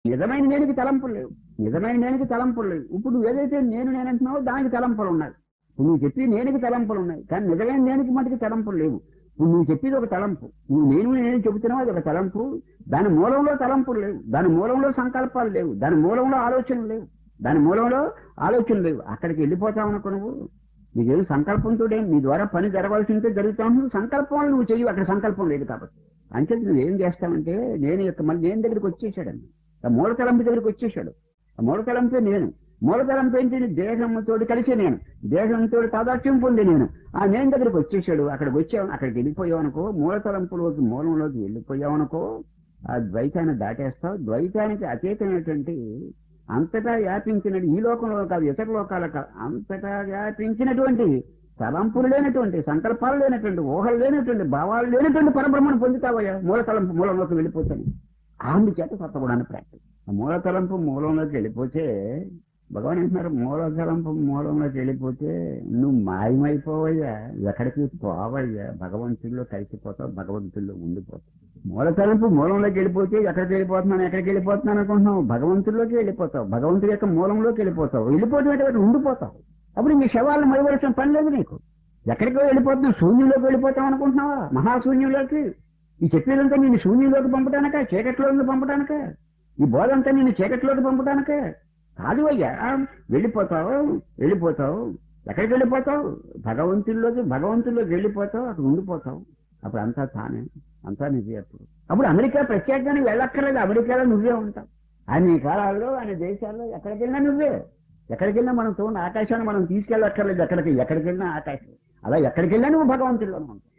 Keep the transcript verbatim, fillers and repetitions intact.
నిజమైన నేనుకి తలంపులు లేవు. నిజమైన నేనుకి తలంపులు లేవు. ఇప్పుడు నువ్వు ఏదైతే నేను నేనంటున్నావో దానికి తలంపులు ఉన్నాయి. ఇప్పుడు నువ్వు చెప్పి నేనుకి తలంపులు ఉన్నాయి, కానీ నిజమైన నేనుకి మటుకు తలంపులు లేవు. ఇప్పుడు నువ్వు చెప్పేది ఒక తలంపు, నువ్వు నేను నేను చెబుతున్నావు అది ఒక తలంపు. దాని మూలంలో తలంపులు లేవు, దాని మూలంలో సంకల్పాలు లేవు, దాని మూలంలో ఆలోచనలు లేవు, దాని మూలంలో ఆలోచనలు లేవు. అక్కడికి వెళ్ళిపోతావు అనుకో నువ్వు. నీకేం సంకల్పంతో నీ ద్వారా పని జరగాల్సి ఉంటే జరుగుతా ఉంటుంది. సంకల్పం నువ్వు చెయ్యి, అక్కడ సంకల్పం లేదు కాబట్టి. అంటే నువ్వేం చేస్తావంటే నేను యొక్క మళ్ళీ నేను దగ్గరికి వచ్చేసాడండి, ఆ మూల తలంపు దగ్గరికి వచ్చేసాడు. ఆ మూల తలంపే నేను. మూల తలంపు ఏంటి? దేహంతో కలిసి నేను, దేహంతో తాదాత్యం పొంది నేను. ఆ నేను దగ్గరికి వచ్చేసాడు. అక్కడికి వచ్చావు, అక్కడికి వెళ్ళిపోయావు అనుకో, మూల తలంపులోకి మూలంలోకి వెళ్ళిపోయావు అనుకో, ఆ ద్వైతాన్ని దాటేస్తావు. ద్వైతానికి అతీతమైనటువంటి అంతటా వ్యాపించినట్టు ఈ లోకంలో కాదు ఇతర లోకాల కాదు, అంతటా వ్యాపించినటువంటి తలంపులు లేనటువంటి సంకల్పాలు లేనటువంటి ఊహలు లేనటువంటి భావాలు లేనటువంటి పరబ్రహ్మను పొందుతావయ్యా మూల తలంపు మూలంలోకి వెళ్ళిపోతాను. అందుచేత సత్వగుణాన్ని ప్రాక్టీస్. ఆ మూల తలంపు మూలంలోకి వెళ్ళిపోతే భగవాన్ అంటున్నారు, మూల తలంపు మూలంలోకి వెళ్ళిపోతే నువ్వు మాయమైపోవయ్యా, ఎక్కడికి పోవయ్యా, భగవంతుల్లో కలిసిపోతావు, భగవంతుల్లో ఉండిపోతావు. మూల తలంపు మూలంలోకి వెళ్ళిపోతే ఎక్కడికి వెళ్ళిపోతున్నాను ఎక్కడికి వెళ్ళిపోతున్నాను అనుకుంటున్నావు, భగవంతుల్లోకి వెళ్ళిపోతావు, భగవంతుడి యొక్క మూలంలోకి వెళ్ళిపోతావు. వెళ్ళిపోవడం అంటే ఉండిపోతావు. అప్పుడు నీ శవాలను మడివలసిన పని లేదు నీకు. ఎక్కడికో వెళ్ళిపోతున్నావు, శూన్యంలోకి వెళ్ళిపోతావు అనుకుంటున్నావా, మహాశూన్యంలోకి. ఈ చెప్పేదంతా నేను శూన్యంలోకి పంపడానిక, చీకట్లోకి పంపడానిక, ఈ బోధంతా నేను చీకట్లోకి పంపడానిక కాదు అయ్యా. వెళ్ళిపోతావు వెళ్ళిపోతావు ఎక్కడికి వెళ్ళిపోతావు, భగవంతుల్లోకి భగవంతుల్లోకి వెళ్ళిపోతావు, అక్కడ ఉండిపోతావు. అప్పుడు అంతా తానే, అంతా నిజే. అప్పుడు అప్పుడు అమెరికా ప్రత్యేకంగా వెళ్ళక్కర్లేదు, అమెరికాలో నువ్వే ఉంటావు. అన్ని కాలాల్లో అన్ని దేశాల్లో ఎక్కడికి వెళ్ళినా నువ్వే. ఎక్కడికి వెళ్ళినా మనం చూడండి, ఆకాశాన్ని మనం తీసుకెళ్ళక్కర్లేదు, ఎక్కడికి ఎక్కడికి వెళ్ళినా ఆకాశం. అలా ఎక్కడికి వెళ్ళినా నువ్వు భగవంతుల్లోనే ఉంటావు.